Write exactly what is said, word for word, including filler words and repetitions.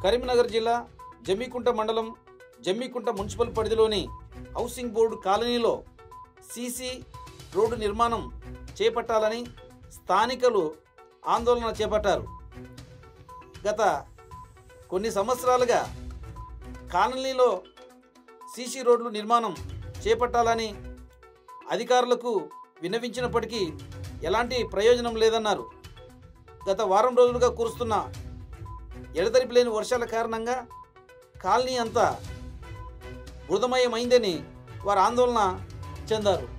కరీంనగర్ జిల్లా జమ్మికుంట మండలం జమ్మికుంట మున్సిపల్ పరిధిలోని హౌసింగ్ బోర్డు కాలనీలో సీసీ రోడ్డు నిర్మాణం చేపట్టాలని స్థానికులు ఆందోళన చేపట్టారు. గత కొన్ని సంవత్సరాలుగా కాలనీలో సీసీ రోడ్లు నిర్మాణం చేపట్టాలని అధికారులకు విన్నవించినప్పటికీ ఎలాంటి ప్రయోజనం లేదన్నారు. గత వారం రోజులుగా కురుస్తున్న ఎడతెరిపి లేని వర్షాల కారణంగా కాలనీ అంతా బురదమయమైందని వారు ఆందోళన చెందారు.